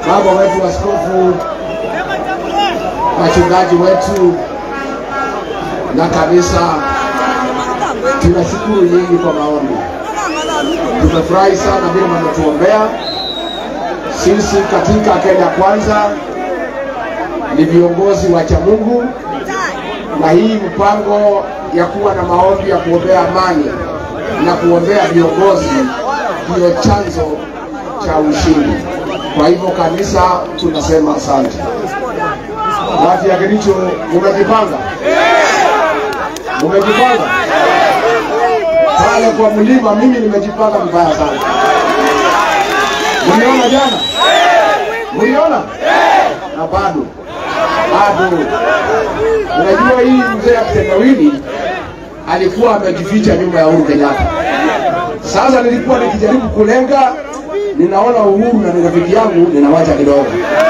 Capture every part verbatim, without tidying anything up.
baba wetu askofu, wachungaji wetu na kanisa, tunashukuru nyingi kwa maombi. Tumefurahi sana vile mmetuombea. Sisi katika Kenya Kwanza ni viongozi wa cha Mungu, na hii mpango ya kuwa na maombi ya kuombea amani na kuombea viongozi ndio chanzo cha ushindi. Kwa hivyo kanisa tunasema asante. Watu ya Kericho, umejipanga? Umejipanga? Pale kwa Mlima mimi nimejipanga mbaya sana. Mliona jana? Mliona? Na bado. Bado. Unajua hii mzee ya kitendawili alikuwa amejificha nyuma ya Uhuru Kenyatta. Sasa nilikuwa nikijaribu kulenga, ninaona Uhuru na rafiki yangu ninawacha kidogo.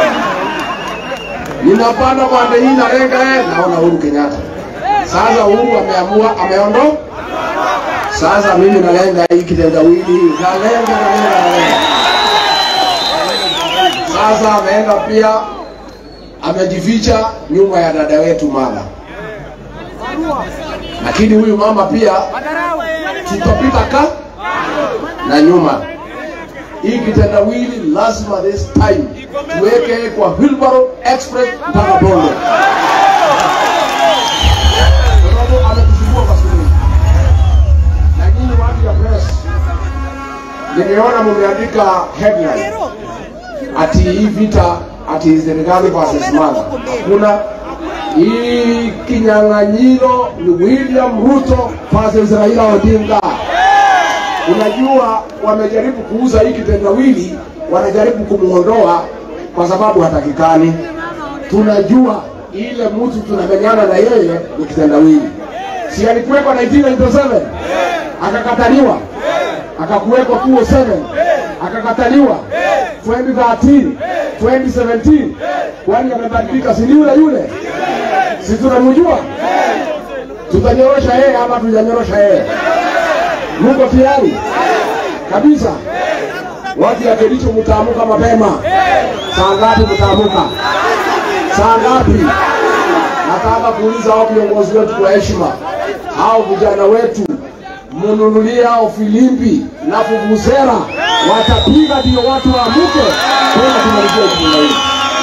Ninapanda pande hii na lenga eh, naona Uhuru Kenyatta. Sasa Uhuru ameamua ameondoka. Sasa mimi nalenga hii kitendawili, nalenga nalenga nalenga. Sasa ameenda pia amejificha nyuma ya dada wetu mama. Lakini huyu mama pia tutapita ka na nyuma. Hii kitendawili lazima this time tuweke kwa wheelbarrow express mpaka Bondo. Sababu ametusumbua kwa siku. Na nyinyi watu ya press, nimeona mmeandika headline ati hii vita ati Rigathi versus Mlima. Kuna hii kinyang'anyiro ni William Ruto versus Raila Odinga. Unajua wamejaribu kuuza hii kitendawili, wanajaribu kumuondoa kwa sababu hatakikani. Tunajua ile mtu tunamenyana na yeye ni kitendawili. Si alikuwekwa nineteen ninety-seven? Akakataliwa. Akakuwekwa two thousand seven. Akakataliwa. twenty thirteen, twenty seventeen. Kwani amebadilika si yule yule? Si tunamjua? Tutanyorosha yeye ama tujanyorosha yeye? Mungu tayari kabisa. Watu ya Kericho mtaamuka mapema. Saa ngapi mtaamuka? Saa ngapi? Nataka kuuliza hao viongozi wetu kwa heshima, hao vijana wetu, mnunulia hao filimbi na vuvuzela, watapiga ndio watu waamuke. Tena tunarejea jina hili.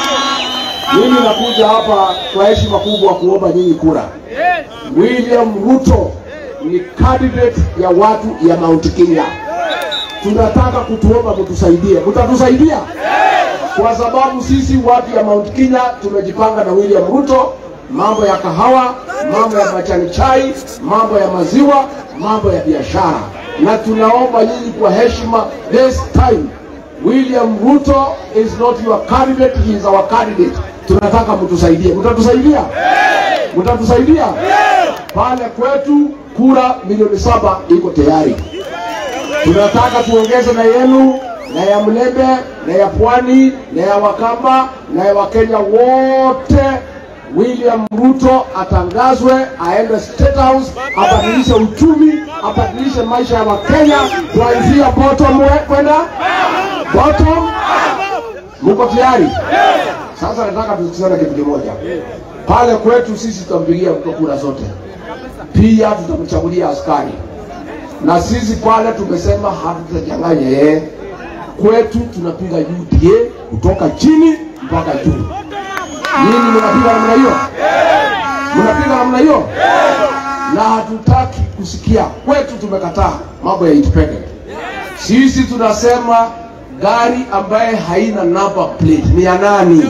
Mimi nakuja hapa kwa heshima kubwa kuomba nyinyi kura. William Ruto ni candidate ya watu ya Mount Kenya. Tunataka kutuomba mtusaidie. Mtatusaidia? Kwa sababu sisi watu ya Mount Kenya tumejipanga na William Ruto, mambo ya kahawa, mambo ya majani chai, mambo ya maziwa, mambo ya biashara. Na tunaomba nyinyi kwa heshima, this time William Ruto is not your candidate, he is our candidate. Tunataka mtusaidie. Mtatusaidia? Mtatusaidia? Pale kwetu kura milioni saba iko tayari. Tunataka tuongeze na yenu, na ya Mlembe, na ya Pwani, na ya Wakamba, na ya Wakenya wote. William Ruto atangazwe, aende statehouse, abadilishe uchumi, abadilishe maisha ya Wakenya, kuanzia bottom kwenda bottom. Mko tayari? Sasa nataka tusikizane kitu kimoja. Pale kwetu sisi tutampigia kura zote. Pia tutamchagulia askari. Na sisi pale tumesema hatutajanganya yeye. Kwetu tunapiga U D A kutoka chini mpaka juu. Nini mnapiga namna hiyo? Mnapiga namna hiyo? Na hatutaki kusikia. Kwetu tumekataa mambo ya independent. Sisi tunasema gari ambaye haina number plate ni ya nani?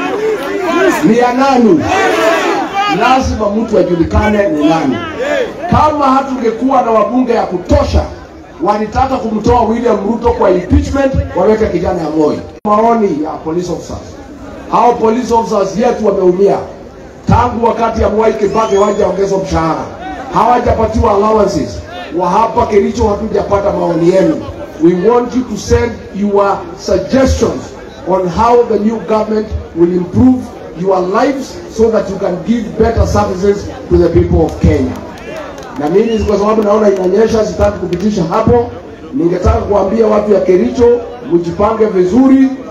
Ni ya nani? Lazima mtu ajulikane ni nani. Kama hatungekuwa na wabunge ya kutosha, walitaka kumtoa William Ruto kwa impeachment, waweke kijana ya Moi. Maoni ya police officers. Hao police officers yetu wameumia. Tangu wakati ya Mwai Kibaki hawajaongezwa mshahara, hawajapatiwa allowances. Wa hapa Kericho hatujapata maoni yenu. We want you to send your suggestions on how the new government will improve your lives so that you can give better services to the people of Kenya. Na mimi kwa sababu naona inanyesha, sitaki kupitisha hapo. Ningetaka kuambia watu ya Kericho mjipange vizuri na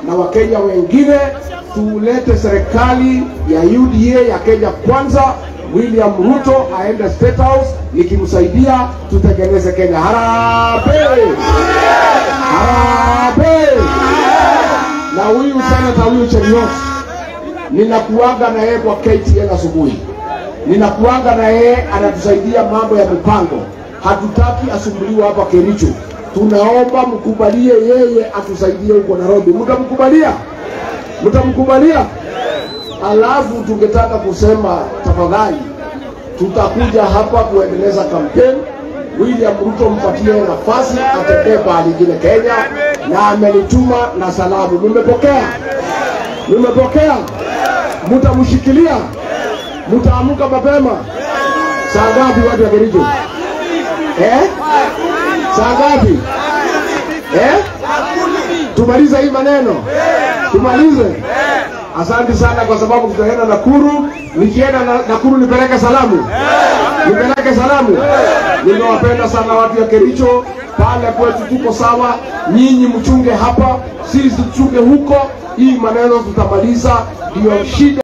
na Wakenya wengine, tulete serikali ya U D A ya Kenya Kwanza. William Ruto aende State House, nikimsaidia tutengeneze Kenya. Harambee! Harambee! Na huyu senata huyu Kericho, ninakuanga na yeye kwa K T N asubuhi. Ninakuanga na yeye anatusaidia mambo ya mipango. Hatutaki asumbuliwe hapa Kericho. Tunaomba mkubalie yeye atusaidie huko Nairobi. Mtamkubalia? Mtamkubalia? Alafu tungetaka kusema tafadhali, tutakuja hapa kuendeleza kampeni. William Ruto mpatie nafasi atembee pale nyingine Kenya, na amenituma na salamu. Mmepokea? Mmepokea? Mtamshikilia? Mtaamka mapema? Saa ngapi watu wa Kericho? Eh? Saa ngapi? Eh? Tumalize hii maneno. Tumalize. Asante sana kwa sababu tutaenda Nakuru. Nikienda na Nakuru nipeleke salamu. Nipeleke salamu. Ninawapenda sana watu ya Kericho. Pale kwetu tuko sawa. Nyinyi mchunge hapa, sisi tuchunge huko. Hii maneno tutamaliza, ndio shida.